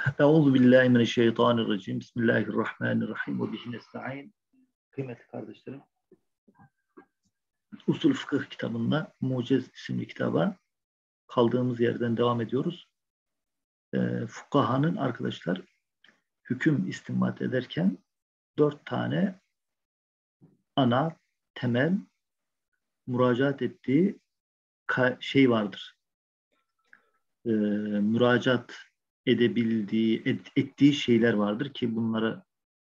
Euzu billahi mineşşeytanirracim. Bismillahirrahmanirrahim. Ve bihi nestaîn. Kıymetli kardeşlerim, Usul Fıkıh kitabında Mucez isimli kitaba kaldığımız yerden devam ediyoruz. Fukahanın arkadaşlar hüküm istinbat ederken 4 tane ana, temel müracaat ettiği şey vardır. Müracaat edebildiği, ettiği şeyler vardır ki bunlara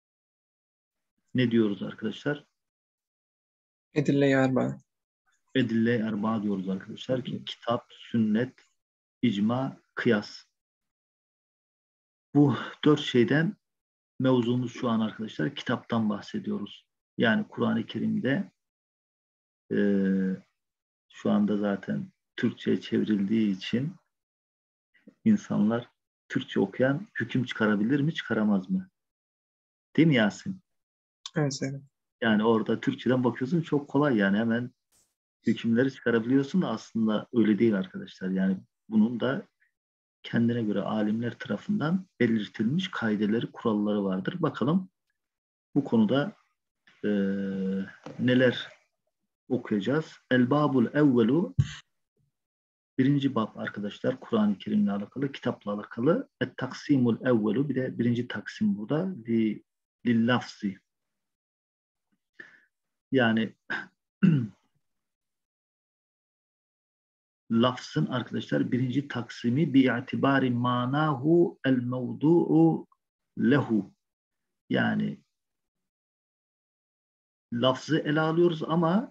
ne diyoruz arkadaşlar? Edille-i Erba. Edille-i Erba diyoruz arkadaşlar ki kitap, sünnet, icma, kıyas. Bu 4 şeyden mevzumuz şu an arkadaşlar kitaptan bahsediyoruz. Yani Kur'an-ı Kerim'de şu anda zaten Türkçe'ye çevrildiği için insanlar Türkçe okuyan hüküm çıkarabilir mi, çıkaramaz mı? Değil mi Yasin? Evet, evet. Yani orada Türkçeden bakıyorsun çok kolay yani hemen hükümleri çıkarabiliyorsun da aslında öyle değil arkadaşlar. Yani bunun da kendine göre alimler tarafından belirtilmiş kaideleri, kuralları vardır. Bakalım bu konuda neler okuyacağız? El-Babul Evvelu, birinci bab arkadaşlar, Kur'an-ı Kerim'le alakalı, kitapla alakalı. Et-Taksimul Evvelu, bir de birinci taksim burada. Lil-Lafzi. Yani lafzın arkadaşlar birinci taksimi bi'itibari manahu el-mevdu'u lehu. Yani lafzı ele alıyoruz ama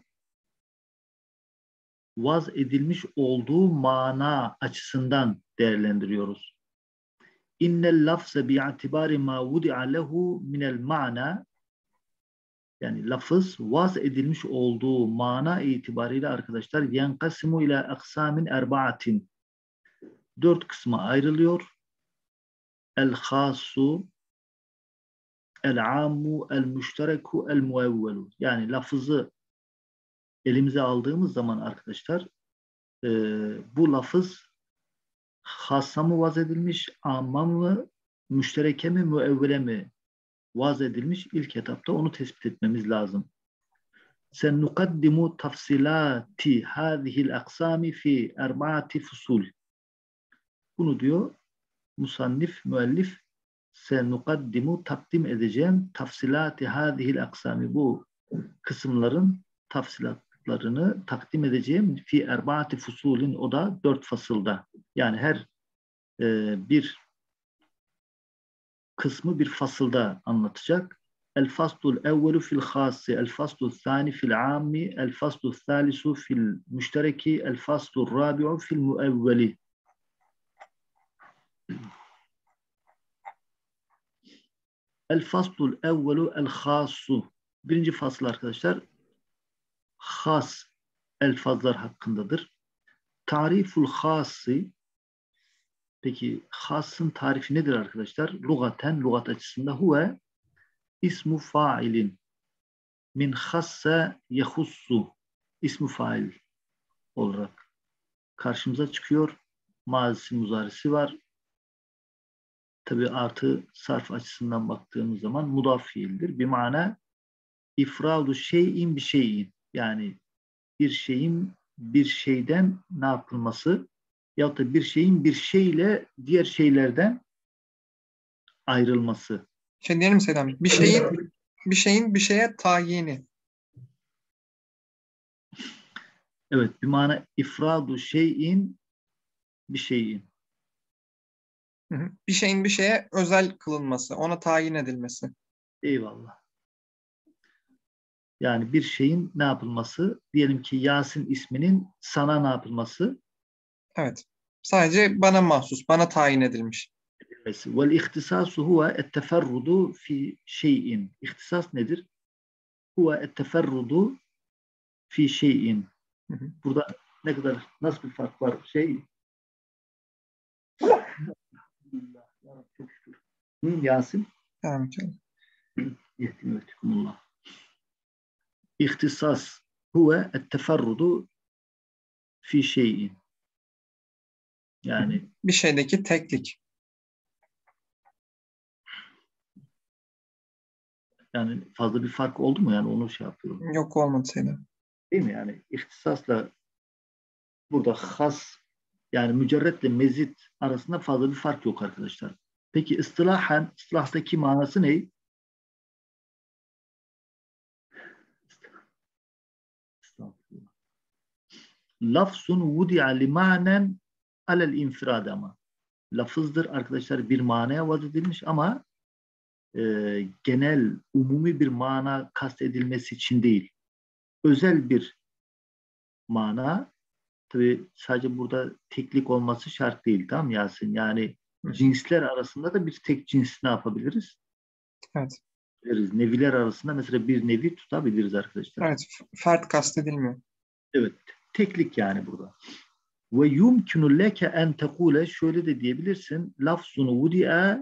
vaz edilmiş olduğu mana açısından değerlendiriyoruz. İnnel lafze bi'itibari ma vudi'a lehu minel ma'na, yani lafız vaz edilmiş olduğu mana itibariyle arkadaşlar yenkasimu ila aksamin erba'atin, 4 kısma ayrılıyor. El hasu, el ammu, el müştereku, el muevvelu. Yani lafızı elimize aldığımız zaman arkadaşlar bu lafız hassa mı vaz edilmiş, amma mı, müştereke mi, müevvele mi vaz edilmiş? İlk etapta onu tespit etmemiz lazım. Sen nukaddimu tafsilati hadihil aksami fi erbaati fusul. Bunu diyor musannif, müellif, sen nukaddimu, takdim edeceğim, tafsilati hadihil aksami, bu kısımların tafsilatlarını takdim edeceğim fi erbaati fusulin, o da 4 fasılda. Yani her bir kısmı bir fasılda anlatacak. El faslul evvelu fil hasi, el faslul thani fil ammi, el faslul thalisu fil müştereki, el faslul rabi'u fil muevveli. El faslul evvelu el hasu. Birinci fasıl arkadaşlar has elfazlar hakkındadır. Tariful hasi. Peki hasın tarifi nedir arkadaşlar? Lugaten, lugat açısında huve ismu failin min hasse yehussu, ismu fail olarak karşımıza çıkıyor. Mazisi, muzarisi var. Tabi artı sarf açısından baktığımız zaman mudaf fiildir. Bir mana ifradu şeyin bir şeyin, yani bir şeyin bir şeyden ne yapılması ya da bir şeyin bir şeyle diğer şeylerden ayrılması. Şey diyelim Selam. Bir şeyin bir şeye tayini. Evet, bir mana ifradu şeyin bir şeyin. Bir şeyin bir şeye özel kılınması, ona tayin edilmesi. Eyvallah. Yani bir şeyin ne yapılması? Diyelim ki Yasin isminin sana ne yapılması? Evet. Sadece bana mahsus, bana tayin edilmiş. Vel ihtisasu huve etteferrudu fi şeyin. İhtisas nedir? Huve etteferrudu fi şeyin. Burada ne kadar, nasıl bir fark var? Çok şükür. Yasin? Tamam. Yehdimekumullah. İhtisas huve etteferrudu fi şeyin. Yani Bir şeydeki teklik. Yani fazla bir fark oldu mu? Yani onu şey yapıyorum. Yok, olmadı Seydam. Değil mi? Yani ihtisasla burada has, yani mücerretle mezit arasında fazla bir fark yok arkadaşlar. Peki istilahtaki manası ne? Lafzun vudi'a li manen alel infirad ama. Lafızdır arkadaşlar, bir manaya vaz edilmiş ama genel, umumi bir mana kastedilmesi için değil. Özel bir mana, tabii sadece burada teklik olması şart değil, tamam mı Yasin? Yani Hı. cinsler arasında da bir tek cins ne yapabiliriz? Evet. Neviler arasında mesela bir nevi tutabiliriz arkadaşlar. Evet. Fert kastedilmiyor. Evet. Teklik yani burada. Ve yumkinu leke en tekule, şöyle de diyebilirsin. Lafzun vudi'a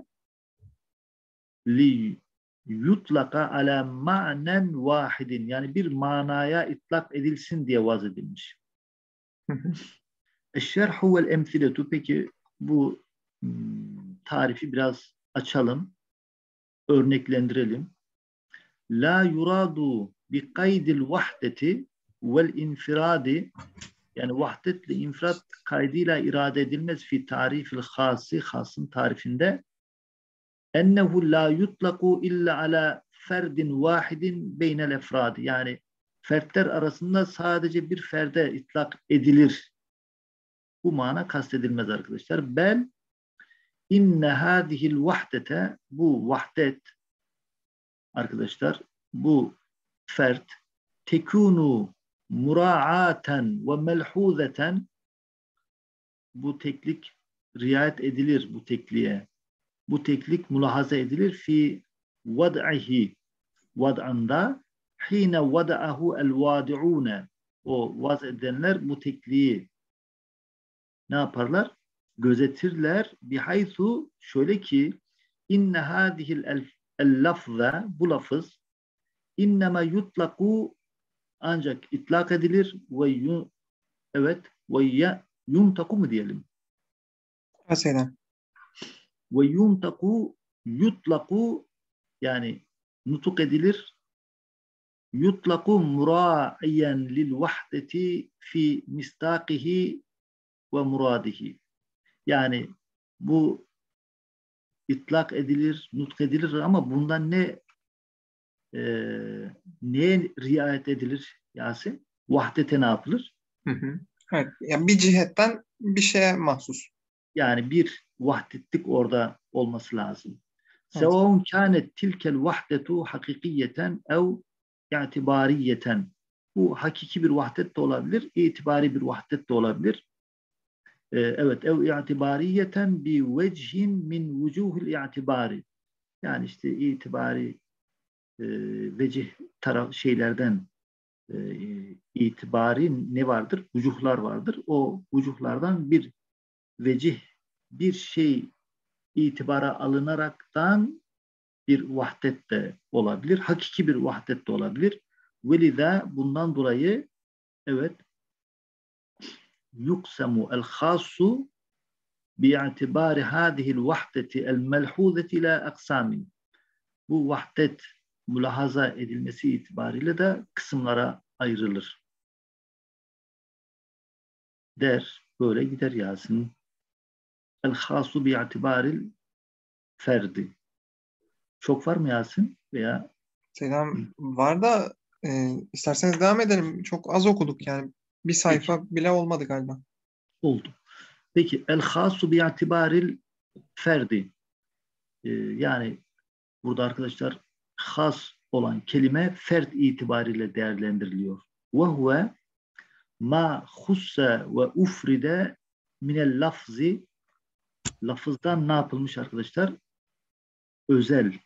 li yutlaka ala ma'nen vahidin. Yani bir manaya itlak edilsin diye vaz edilmiş. Hı hı. Eşşerhu vel emsiletu. Peki bu tarifi biraz açalım, örneklendirelim. La yuradu bi kaydil vahdeti vel infiradi, yani vahdetle infrat kaydıyla irade edilmez fi tarifil hası, hasın tarifinde, ennehu la yutlaku illa ala ferdin vahidin beynel efradi, yani fertler arasında sadece bir ferde itlak edilir. Bu mana kastedilmez arkadaşlar. Bel inne hadihil vahdete, bu vahdet arkadaşlar, bu fert, tekunu muraaten ve melhuzeten, bu teklik riayet edilir, bu tekliğe. Bu teklik mülahaza edilir fi vad'ihi, vad'anda, hine vad'ahu el vadi'une, o vaz edenler bu tekliği ne yaparlar? Gözetirler. Bihaythu, şöyle ki, inne hadihil el lafza, bu lafız, innema yutlaku, ancak itlak edilir ve evet, ve yuntaku mu diyelim? Evet Seydam. Ve yuntaku, yutlaku, yani nutuk edilir. Yutlaku muraiyen lil vahdeti fi mistakihi ve muradihi. Yani bu itlak edilir, nutk edilir ama bundan e, neye riayet edilir Yasin? Vahdete ne yapılır? Hı hı. Evet. Yani bir cihetten bir şeye mahsus. Yani bir vahdetlik orada olması lazım. Evet. Sevaun kânet tilkel vahdetu hakikiyeten ev i'tibariyeten. Bu hakiki bir vahdet de olabilir, itibari bir vahdet de olabilir. Evet, ev i'tibariyeten bi vechin min vucuhil i'tibari. Yani işte itibari vecih taraf şeylerden e, itibari ne vardır? Vucuhlar vardır. O vucuhlardan bir vecih, bir şey itibara alınaraktan bir vahdet de olabilir. Hakiki bir vahdet de olabilir. Velida, bundan dolayı evet, yuksemu el hasu bi'itibari hadihil vahdeti el melhuzeti ila aksamin. Bu vahdet mülahaza edilmesi itibariyle de kısımlara ayrılır. Der, böyle gider Yasin. El hasu bi'itibaril ferdi. Çok var mı Yasin? Veya Seydam var da isterseniz devam edelim. Çok az okuduk yani. Bir peki, sayfa bile olmadı galiba. oldu. Peki el hasu bi'itibaril ferdi. Yani burada arkadaşlar has olan kelime fert itibariyle değerlendiriliyor. Ve huve ma husse ve ufride minel lafzi, lafızdan ne yapılmış arkadaşlar? Özel.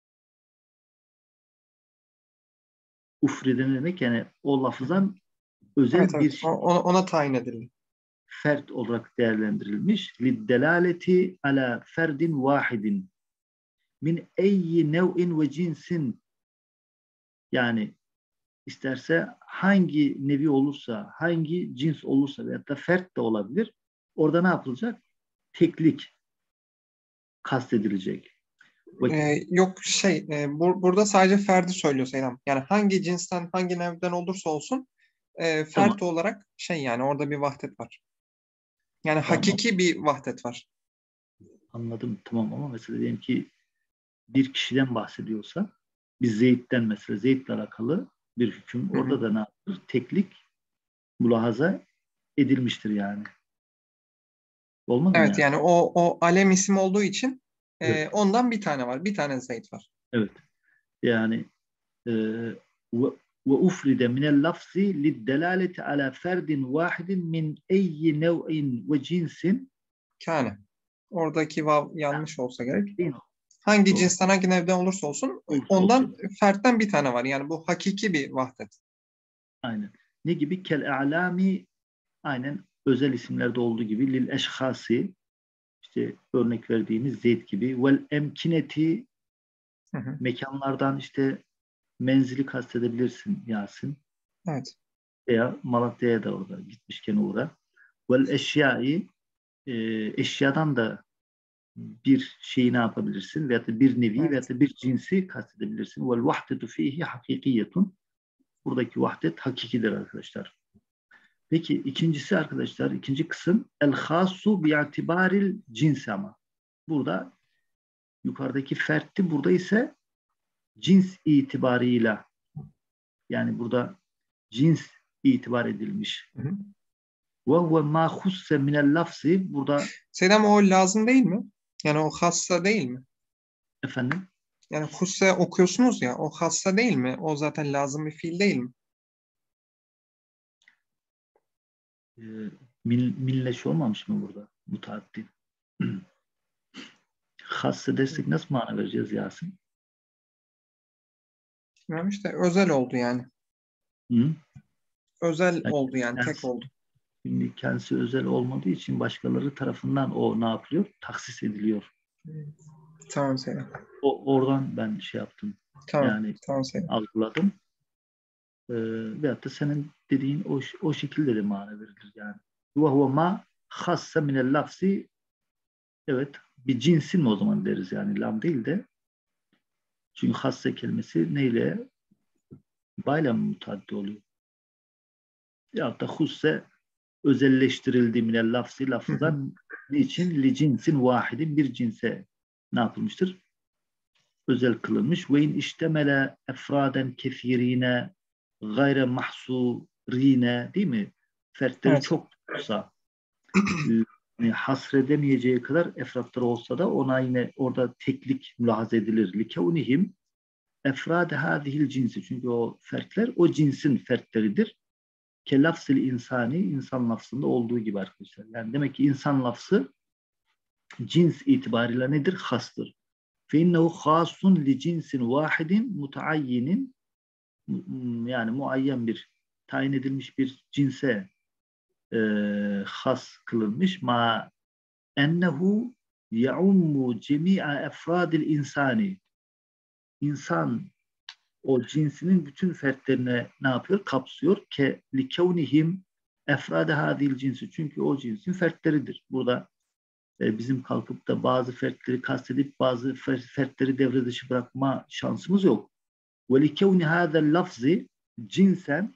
Ufride ne demek? Yani o Hı hı. lafızdan Evet, özel bir evet. şey, Ona tayin edildi. fert olarak değerlendirilmiş. Liddelaleti ala ferdin vahidin min eyyi nev'in ve cinsin, yani isterse hangi nevi olursa, hangi cins olursa veyahut da fert de olabilir. Orada ne yapılacak? Teklik kastedilecek. Yok burada sadece ferdi söylüyor Selam. Yani hangi cinsten, hangi nevden olursa olsun Tamam, fert olarak yani orada bir vahdet var. Yani tamam hakiki bir vahdet var. anladım tamam ama mesela diyelim ki bir kişiden bahsediyorsa bir Zeyd'den mesela Zeyd'le alakalı bir hüküm Hı hı. orada da ne yapılır? Teklik mülahaza edilmiştir yani. Olmaz mı Evet yani? yani o alem isim olduğu için Evet. ondan bir tane var. Bir tane Zeyd var. Evet. Yani e, ve ufride minel lafzi liddelaleti ala ferdin vahidin min eyyi nev'in ve cinsin Kâne. Oradaki vav yanlış olsa gerek. değil mi? Hangi Doğru. cinsten hangi nevden olursa olsun Olursa olsun. ondan fertten bir tane var. Yani bu hakiki bir vahdet. Aynen. Ne gibi? Kel a'lami aynen özel isimlerde olduğu gibi lil eşhasi işte örnek verdiğimiz Zeyd gibi vel emkineti Hı hı. mekanlardan işte menzili kastedebilirsin Yasin Evet. veya Malatya'ya da orada gitmişken uğra. Vel eşyai eşyadan da bir şeyi ne yapabilirsin veyahut da bir nevi veyahut Evet. da bir cinsi kastedebilirsin. Vel vahdetu fihi hakikiyetun. Buradaki vahdet hakikidir arkadaşlar. Peki ikincisi arkadaşlar, ikinci kısım el hasu bi'atibaril cins ama. Burada yukarıdaki fertti, burada ise cins itibarıyla yani burada cins itibar edilmiş. Hı hı. Ve huve ma husse minel lafzi burada Selam o lazım değil mi? Yani o hassa değil mi? efendim Yani husse okuyorsunuz ya o hassa değil mi? O zaten lazım bir fiil değil mi? e, milleş olmamış mı burada mutaaddin? Hasse destek nasıl mana vereceğiz Yasin? Yani işte özel oldu yani. Hı? Özel Yani oldu yani tek kendisi, oldu. şimdi kendisi özel olmadığı için başkaları tarafından o ne yapılıyor? Taksis ediliyor. Tamam Selam. Oradan ben şey yaptım. Tamam. Yani Tamam Selam. algıladım. Veyahut da senin dediğin o şekilde de mana verilir yani. Ve huve ma hasse minel lafzi evet bir cinsin mi o zaman deriz yani lam değil de çünkü hasse kelimesi neyle bayla mı mutaddi oluyor? Ya da husse özelleştirildi minel lafzi Hı hı. lafızdan niçin? Li cinsin vahidin bir cinse ne yapılmıştır? Özel kılınmış. Ve in iştemele efraden kefirine gayre mahsurine değil mi? Fertleri Evet. çok olsa hasredemeyeceği kadar efratları olsa da ona yine orada teklik mülahaza edilir. Likevnihim efrade hadihil cinsi. Çünkü o fertler o cinsin fertleridir. Ke lafzil insani insan lafzında olduğu gibi arkadaşlar. Yani demek ki insan lafzı cins itibariyle nedir? Hastır. Fe innehu hasun li cinsin vahidin mutaayyinin yani muayyen bir tayin edilmiş bir cinse e, has kılınmış ma ennehu yaummu cemi'a efradil insani insan o cinsinin bütün fertlerine ne yapıyor? Kapsıyor. Ke likevnihim efrade hadil cinsi. Çünkü o cinsin fertleridir. Burada bizim kalkıp da bazı fertleri kastedip bazı fertleri devre dışı bırakma şansımız yok. Ve likevni hadel lafzi cinsen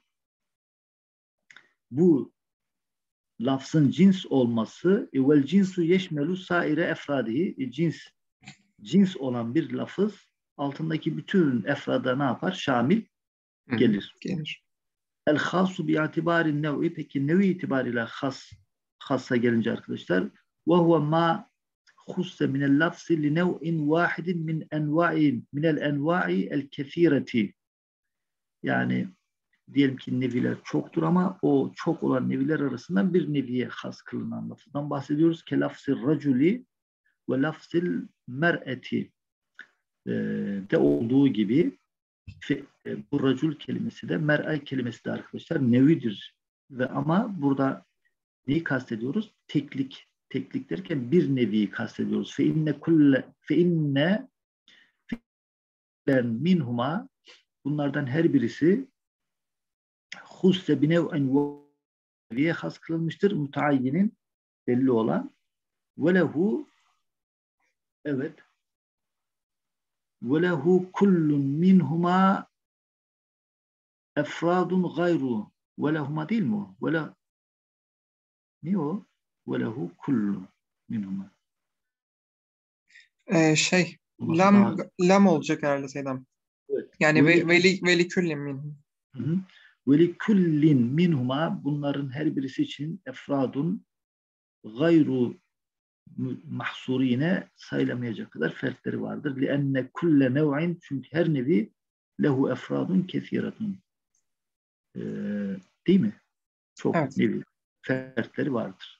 bu lafzın cins olması vel cinsu yeşmelu saire efradihi cins olan bir lafız altındaki bütün efrada ne yapar? Şamil Hı hı. gelir. Gelir. El hasu bi itibarin nev'i peki nevi itibariyle hassa gelince arkadaşlar ve huve ma husse minel lafzi li nev'in vahidin minel enva'i el kefireti yani diyelim ki neviler çoktur ama o çok olan neviler arasından bir neviye has kılınan lafızdan bahsediyoruz. Ke lafzil raculi ve lafzil mer'eti de olduğu gibi bu racul kelimesi de mer'e kelimesi de arkadaşlar nevidir. Ve ama burada neyi kastediyoruz? Teklik derken bir nevi kastediyoruz. Fe inne minhuma bunlardan her birisi husse binev'en neviye has kılınmıştır. Mutaayyinin belli olan ve lehu evet ve lehu kullun minhuma efradun gayru. Ve lehuma değil mi o? Ne o? Ve lehu kullu minhuma. Olması Lam, daha lam olacak herhalde Seydam. evet. Yani veli küllin minhum. Ve li kullin minhuma bunların her birisi için efradun gayru mahsurine sayılamayacak kadar fertleri vardır. Lienne kulle nev'in çünkü her nevi lehu efradun kethiratun. Ee, değil mi? Çok Evet. nevi fertleri vardır.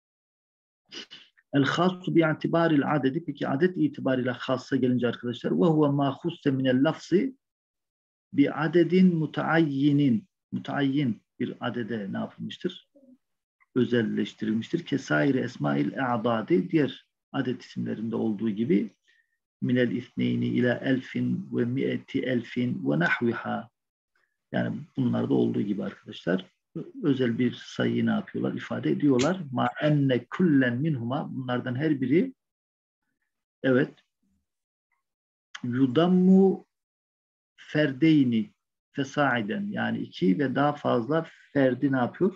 El hasu bi itibaril adedi. Peki adet itibariyle hassa gelince arkadaşlar ve huve ma husse minel lafzi bi adedin mutaayyin bir adede ne yapılmıştır? Özelleştirilmiştir. Kesairi esmail e'dadi diğer adet isimlerinde olduğu gibi minel isneyni ila elfin ve mi'eti elfin ve nahviha yani bunlarda olduğu gibi arkadaşlar özel bir sayıyı ne yapıyorlar? İfade ediyorlar. Ma enne kullen minhuma bunlardan her biri evet yudammu ferdeyni fesaiden yani iki ve daha fazla ferdi ne yapıyor?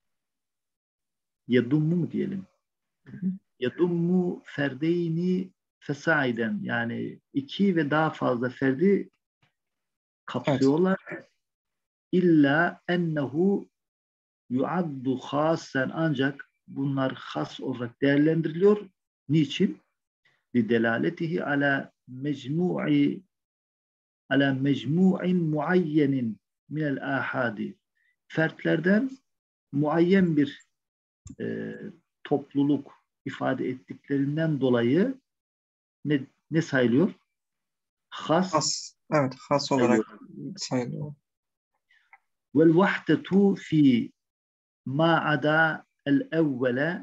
Yadummu mu diyelim? Yadummu ferdeyni fesaiden yani iki ve daha fazla ferdi Evet. kapsıyorlar. İlla ennehu yuaddu hasen ancak bunlar has olarak değerlendiriliyor. Niçin? Lidelaletihi ala mecmu'in muayyenin minel ahadi. Fertlerden muayyen bir e, topluluk ifade ettiklerinden dolayı ne sayılıyor? Has Has. Evet. Has sayılıyor. olarak sayılıyor. Vel vahdetu fi ma ada el evvele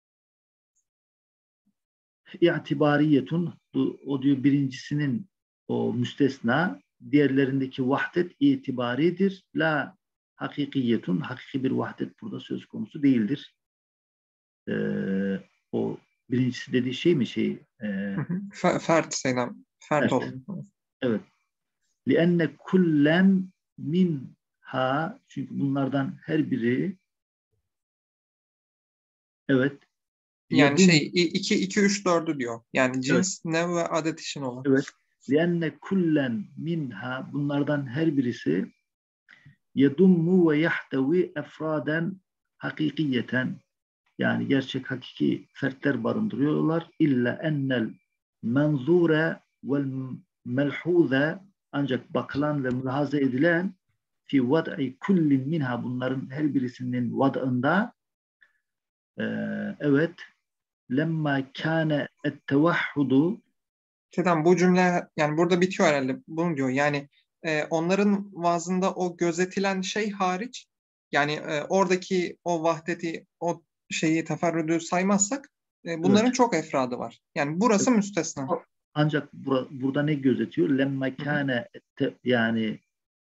i'tibariyetun o diyor birincisinin o müstesna diğerlerindeki vahdet itibaridir. La hakikiyetun hakiki bir vahdet burada söz konusu değildir. O birincisi dediği şey mi Fert Seydam. Fert evet. oldu. Evet. Lienne kullen minha çünkü bunlardan her biri evet Yani yedum 2 3 4'ü diyor. Yani evet cins, nev ve adet için olan. evet lienne kullen minha bunlardan her birisi yedummu ve yahtevi efraden hakikiyeten yani gerçek hakiki fertler barındırıyorlar. İlla ennel menzure vel melhuze ancak bakılan ve mülahaza edilen fi vad'i kullin minha bunların her birisinin vad'ında evet lemma kâne ettevahhudu Seydam bu cümle yani burada bitiyor herhalde. Bunu diyor. Yani onların vaazında o gözetilen şey hariç yani oradaki o vahdeti o teferrüdü saymazsak bunların evet çok efradı var. Yani burası müstesna. ancak burada ne gözetiyor? Lemma Hı hı. kâne yani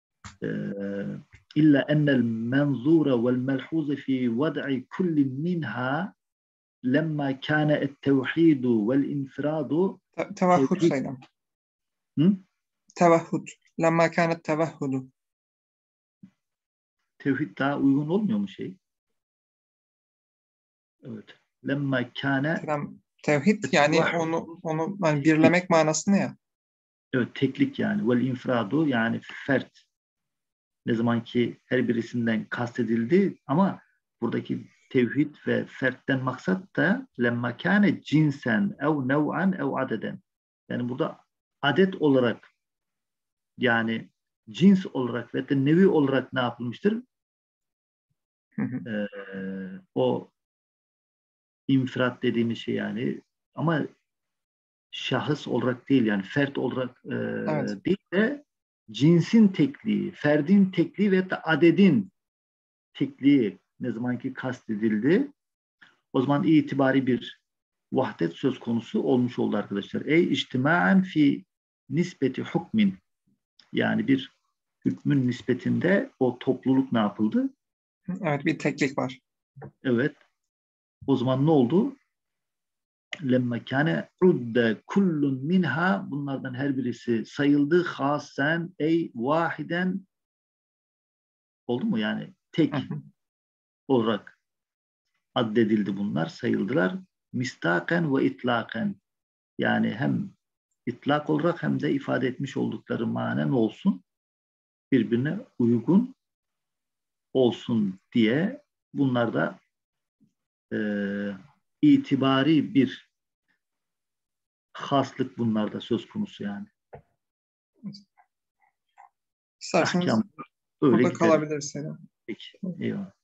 إلا أن المنظور والملحوظ في وضع كل منها لما كان التوحيد والانفراد Tevahhud توحيد Seydam. Tevahhud. Lemma kânet tevahhudu. tevhid daha uygun olmuyor mu Evet. Lemma kâne Seydam, tevhid yani ettevahhud onu yani teklik. birlemek manasında ya. Evet teklik yani. Vel infradu yani fert. Ne zaman ki her birisinden kastedildi ama buradaki tevhid ve fertten maksat da lemma kâne cinsen ev nev'an ev adeden. Yani burada adet olarak yani cins olarak ve de nevi olarak ne yapılmıştır? Hı hı. O infrat dediğimiz şey yani ama şahıs olarak değil yani fert olarak Evet. değil de cinsin tekliği, ferdin tekliği ve de adedin tekliği ne zamanki kastedildi o zaman itibari bir vahdet söz konusu olmuş oldu arkadaşlar. Ey içtimaen fi nispeti hukmin yani bir hükmün nispetinde o topluluk ne yapıldı? Evet bir teklik var. Evet. O zaman ne oldu? lemme kâne udde kullun minha, bunlardan her birisi sayıldı, hasen ey vahiden, oldu mu yani tek olarak addedildi, bunlar sayıldılar, mistaken ve itlaken, yani hem itlak olarak hem de ifade etmiş oldukları manen olsun, birbirine uygun olsun diye bunlar da itibari bir haslık bunlarda söz konusu yani. İsterseniz Ahkam öyle burada gidelim. kalabiliriz. Peki. Eyvallah.